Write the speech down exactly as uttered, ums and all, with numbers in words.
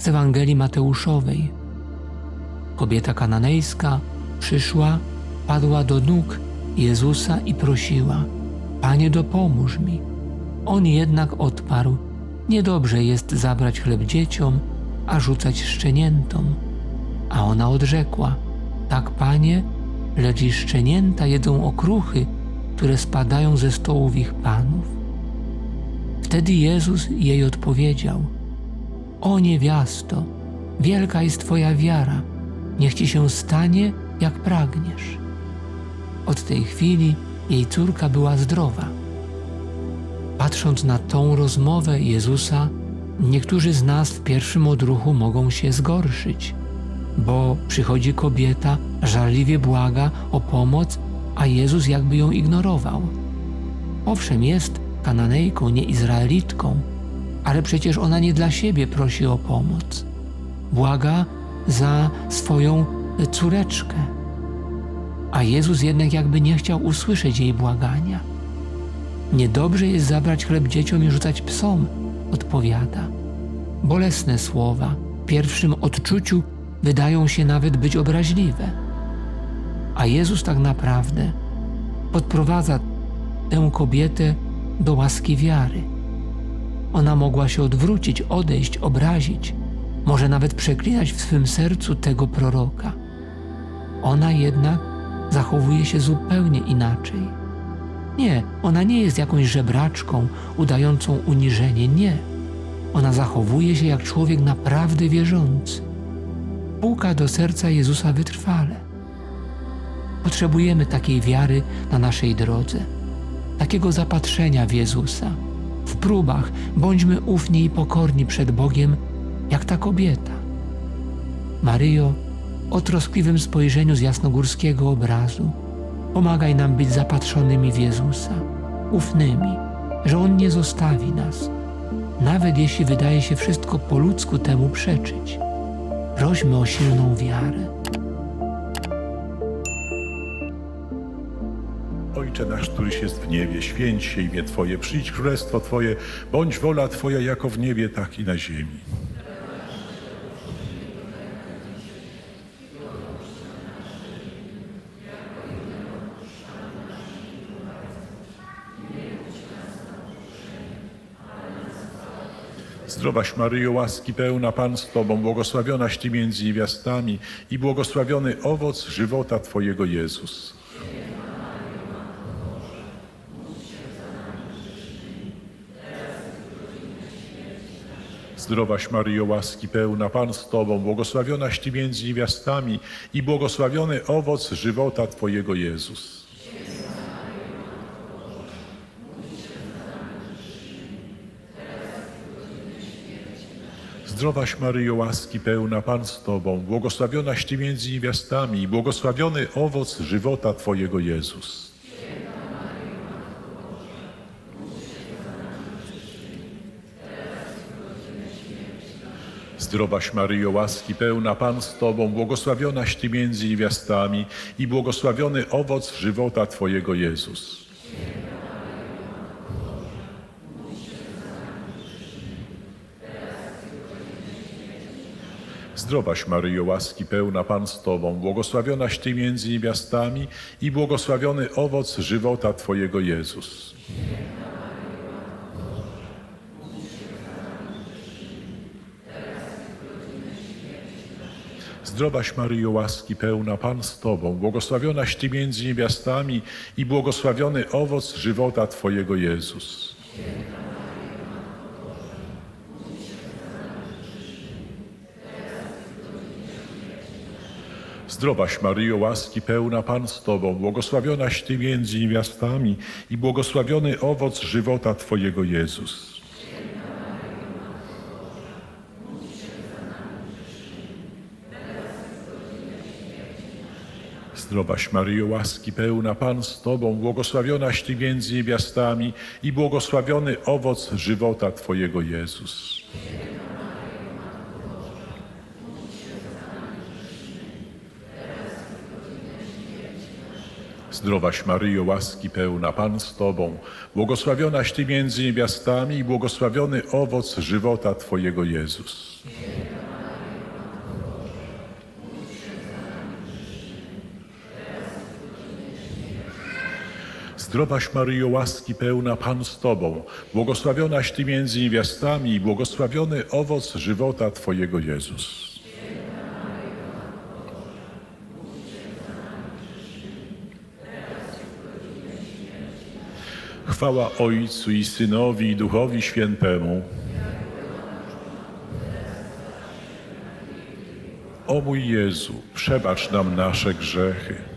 z Ewangelii Mateuszowej. Kobieta kananejska przyszła, padła do nóg Jezusa i prosiła: Panie, dopomóż mi. On jednak odparł: niedobrze jest zabrać chleb dzieciom, a rzucać szczeniętom. A ona odrzekła: tak, Panie, lecz i szczenięta jedzą okruchy, które spadają ze stołów ich panów. Wtedy Jezus jej odpowiedział: o niewiasto, wielka jest Twoja wiara, niech Ci się stanie, jak pragniesz. Od tej chwili jej córka była zdrowa. Patrząc na tą rozmowę Jezusa, niektórzy z nas w pierwszym odruchu mogą się zgorszyć, bo przychodzi kobieta, żarliwie błaga o pomoc, a Jezus jakby ją ignorował. Owszem, jest Kananejką, nie Izraelitką, ale przecież ona nie dla siebie prosi o pomoc. Błaga za swoją córeczkę, a Jezus jednak jakby nie chciał usłyszeć jej błagania. Niedobrze jest zabrać chleb dzieciom i rzucać psom, odpowiada. Bolesne słowa w pierwszym odczuciu wydają się nawet być obraźliwe. A Jezus tak naprawdę podprowadza tę kobietę do łaski wiary. Ona mogła się odwrócić, odejść, obrazić, może nawet przeklinać w swym sercu tego proroka. Ona jednak zachowuje się zupełnie inaczej. Nie, ona nie jest jakąś żebraczką udającą uniżenie, nie. Ona zachowuje się jak człowiek naprawdę wierzący. Puka do serca Jezusa wytrwale. Potrzebujemy takiej wiary na naszej drodze, takiego zapatrzenia w Jezusa. W próbach bądźmy ufni i pokorni przed Bogiem, jak ta kobieta. Maryjo, o troskliwym spojrzeniu z jasnogórskiego obrazu, pomagaj nam być zapatrzonymi w Jezusa, ufnymi, że On nie zostawi nas, nawet jeśli wydaje się wszystko po ludzku temu przeczyć. Prośmy o silną wiarę. Ojcze nasz, któryś jest w niebie, święć się imię Twoje, przyjdź królestwo Twoje, bądź wola Twoja jako w niebie, tak i na ziemi. Zdrowaś Maryjo, łaski pełna, Pan z Tobą, błogosławionaś Ty między niewiastami i błogosławiony owoc żywota Twojego, Jezus. Zdrowaś Maryjo, łaski pełna, Pan z Tobą, błogosławionaś Ty między niewiastami i błogosławiony owoc żywota Twojego, Jezus. Zdrowaś Maryjo, łaski pełna, Pan z Tobą, błogosławionaś Ty między niewiastami i błogosławiony owoc żywota Twojego, Jezus. Zdrowaś Maryjo, łaski pełna, Pan z Tobą, błogosławionaś Ty między niewiastami i błogosławiony owoc żywota Twojego, Jezus. Zdrowaś Maryjo, łaski pełna, Pan z Tobą, błogosławionaś Ty między niewiastami i błogosławiony owoc żywota Twojego, Jezus. Zdrowaś Maryjo, łaski pełna, Pan z Tobą, błogosławionaś Ty między niewiastami i błogosławiony owoc żywota Twojego, Jezus. Zdrowaś Maryjo, łaski pełna, Pan z Tobą, błogosławionaś Ty między niewiastami i błogosławiony owoc żywota Twojego, Jezus. Zdrowaś Maryjo, łaski pełna, Pan z Tobą, błogosławionaś Ty między niewiastami i błogosławiony owoc żywota Twojego, Jezus. Zdrowaś Maryjo, łaski pełna, Pan z Tobą, błogosławionaś Ty między niewiastami i błogosławiony owoc żywota Twojego, Jezus. Zdrowaś Maryjo, łaski pełna, Pan z Tobą, błogosławionaś Ty między niewiastami i błogosławiony owoc żywota Twojego Jezus. Chwała Ojcu i Synowi i Duchowi Świętemu. O mój Jezu, przebacz nam nasze grzechy,